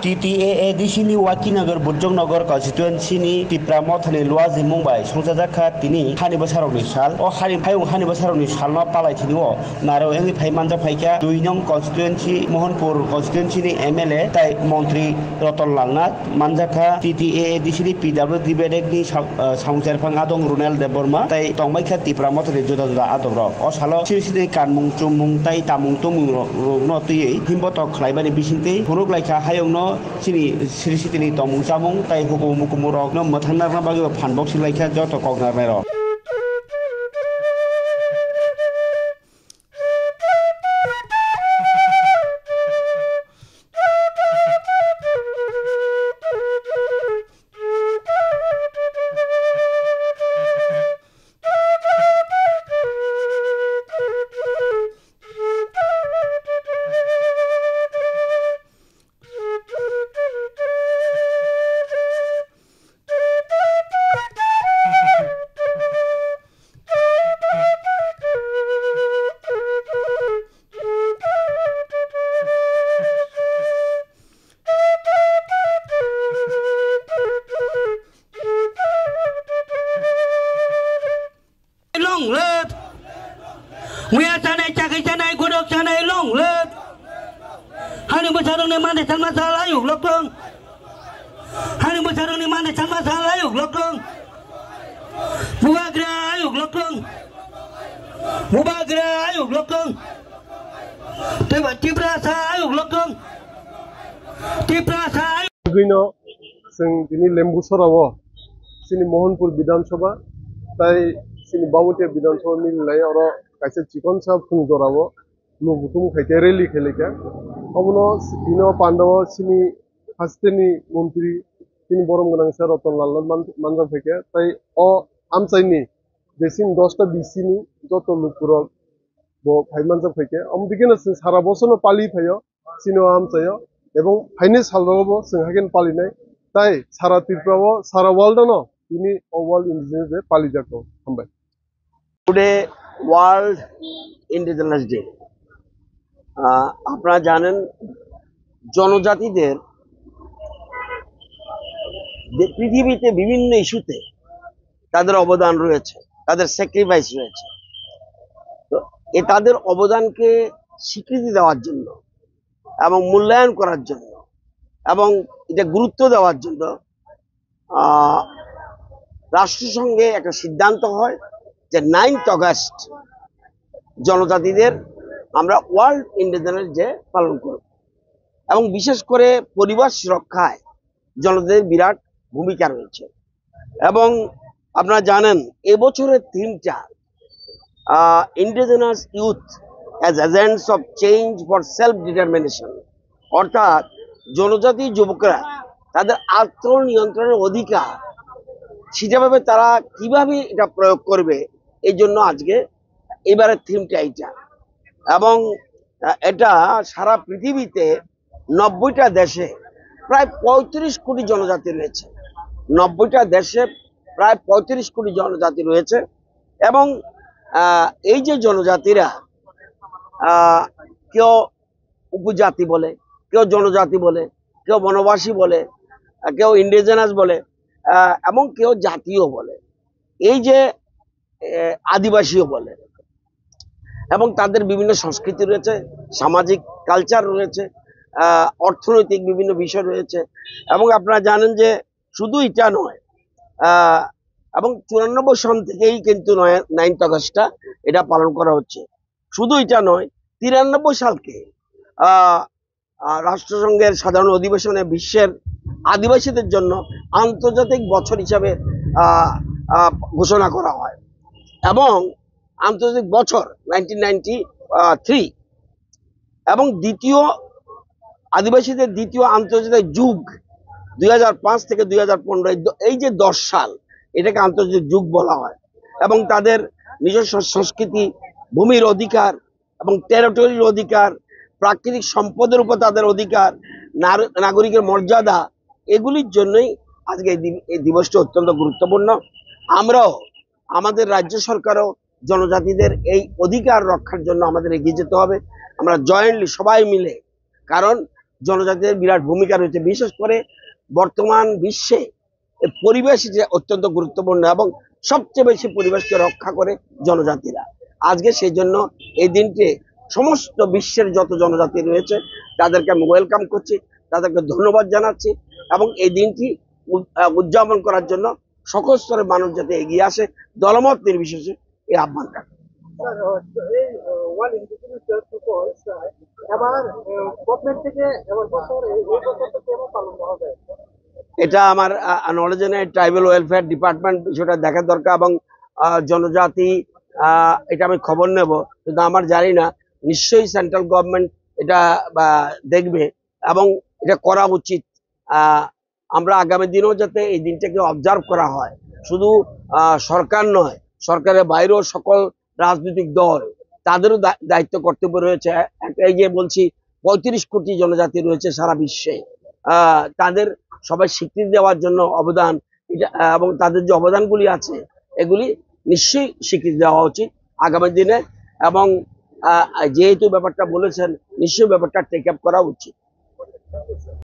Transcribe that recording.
TTAADC ni Wakinagar Bujongnagar constituency ni Tipramothani Luazi Mumbai Songzajaka tini Hani Basaroni Sal o Hani Payung Hani Basaroni Sal no Palai Tiniwo Naro Engi Paimanja Paika Duinong constituency Mohanpur constituency ni MLA Tai Montri Roton Langnat Manjaka TTAADC ni PWD Bedek ni Songserpang Adong Runel de Burma Tai Tongmaika Tipramothani Joda Adoro o Salo Siri Kanmung Chumung Tai Tamung Tumung no Tui Himbotok Klaibani Bisinte Huruk Laika Hayong no Sini Siri Tomung Samung Tai Hukum Mukumurok no Matana Bagi Panboxing like a Joto Cognaro. Long live! We are Sanai Chaki Sanai Gudok Sanai long live! Hani Musarong ni Mande Salma Salayuk Lokong! Hani Musarong ni Mande Salma Salayuk Lokong! Mubagra Ayuk Lokong! Mubagra Ayuk Lokong! Tiprasa Ayuk Lokong! Tiprasa Ayuk! Gino Sing Dini Lembu Sorawo Sini Mohanpur Bidhan Sabha Tai Sini Babutia Bidhan Sabha Mil Lai Oro Kaisa Chikon Sab Phung Jorawo Lugutum Khaike Rally Kheleka Obono Dino Pandawo Sini Hasteni Montri Sini Borom Ganang Sir Roton Lal Manjab Pheke Tai O Amsaini Desin 10টা BC ni joto lukuro bo Phaimanjab Pheke Omdikena Sing Sara Bosono Pali Phayo Sino Amsayo এবং ফাইনে সালরাবো সিংহাগেন পালিনাই তাই সারা ত্রিপুরাও সারা world নো তিনি ওয়ার্ল্ড ইন্ডিজিনাস ডে পালি যাকো হামবাই টুডে ওয়ার্ল্ড ইন্ডিজিনাস ডে আপনারা জানেন জনজাতিদের পৃথিবীতে বিভিন্ন ইস্যুতে তাদের অবদান রয়েছে তাদের স্যাক্রিফাইস রয়েছে তো তাদের অবদানকে স্বীকৃতি দেওয়ার জন্য এবং মূল্যায়ন করার জন্য এবং এটা গুরুত্ব দেওয়ার জন্য রাষ্ট্রসংঘে একটা সিদ্ধান্ত হয় যে 9th অগাস্ট জনজাতিদের আমরা ওয়ার্ল্ড ইন্ডিজিনাস ডে পালন করব এবং বিশেষ করে পরিবেশ রক্ষায় জনজাতিদের বিরাট ভূমিকা রয়েছে এবং আপনারা জানেন এবছরের থিমটা indigenous youth as agents of change for self-determination অর্থাৎ জনজাতি যুবকরা তাদের আত্মনিয়ন্ত্রণের অধিকার সেটাভাবে তারা কিভাবে এটা প্রয়োগ করবে এই জন্য আজকে এবারের থিমটা এইটা এবং এটা সারা পৃথিবীতে 90টা দেশে প্রায় 35 কোটি জনজাতি রয়েছে 90টা দেশে প্রায় 35 কোটি জনজাতি রয়েছে এবং এই যে জনজাতিরা কেউ উপজাতি বলে কেউ জনজাতি বলে কেউ বনবাসী বলে কেউ ইন্ডিজিনাস বলে এবং কেউ জাতীয় বলে এই যে আদিবাসীও বলে এবং তাদের বিভিন্ন সংস্কৃতি রয়েছে সামাজিক কালচার রয়েছে অর্থনৈতিক বিভিন্ন বিষয় রয়েছে এবং আপনারা জানেন যে শুধু এটা নয় এবং 94 সন থেকেই কিন্তু 9th অগাস্টটা এটা পালন করা হচ্ছে শুধু এটা নয় 93 সালকে রাষ্ট্রসংঘের সাধারণ অধিবেশনে বিশ্বের আদিবাসীদের জন্য আন্তর্জাতিক বছর হিসাবে ঘোষণা করা হয় এবং আন্তর্জাতিক বছর 1993 এবং দ্বিতীয় আদিবাসীদের দ্বিতীয় আন্তর্জাতিক যুগ 2005 থেকে 2015 এই যে 10 সাল এটাকে আন্তর্জাতিক যুগ বলা হয় এবং তাদের নিজস্ব সংস্কৃতি ভূমির অধিকার এবং টেরিটরির অধিকার প্রাকৃতিক সম্পদের উপর তাদের অধিকার নাগরিকের মর্যাদা এগুলির জন্যই আজকে এই দিবসটি অত্যন্ত গুরুত্বপূর্ণ আমরাও আমাদের রাজ্য সরকারও জনজাতিদের এই অধিকার রক্ষার জন্য আমাদের এগিয়ে যেতে হবে আমরা জয়েন্টলি সবাই মিলে কারণ জনজাতিদের বিরাট ভূমিকা রয়েছে। বিশেষ করে বর্তমান বিশ্বে পরিবেশ যে অত্যন্ত গুরুত্বপূর্ণ এবং সবচেয়ে বেশি পরিবেশকে রক্ষা করে জনজাতিরা। আজকে সেই জন্য এই দিনটি সমস্ত বিশ্বের যত জনজাতি রয়েছে তাদেরকে আমি ওয়েলকাম করছি, তাদেরকে ধন্যবাদ জানাচ্ছি এবং এই দিনটি উদযাপন করার জন্য সকল স্তরের মানুষ যাতে এগিয়ে আসে দলমত নির্বিশেষে এই আহ্বান রাখে। এটা আমার নলেজে নেই, ট্রাইবাল ওয়েলফেয়ার ডিপার্টমেন্ট বিষয়টা দেখার দরকার এবং জনজাতি এটা আমি খবর নেব, কিন্তু আমার জানি না, নিশ্চয়ই সেন্ট্রাল গভর্নমেন্ট এটা দেখবে এবং এটা করা উচিত। আমরা আগামী দিনেও যাতে এই দিনটাকে অবজার্ভ করা হয়, শুধু সরকার নয়, সরকারের বাইরেও সকল রাজনৈতিক দল তাদেরও দায়িত্ব কর্তব্য রয়েছে। এই যে বলছি 35 কোটি জনজাতি রয়েছে সারা বিশ্বে, তাদের সবাই স্বীকৃতি দেওয়ার জন্য অবদান এটা এবং তাদের যে অবদানগুলি আছে এগুলি নিশ্চয়ই স্বীকৃতি দেওয়া উচিত আগামী দিনে এবং যেহেতু ব্যাপারটা বলেছেন নিশ্চয়ই ব্যাপারটা টেক আপ করা উচিত।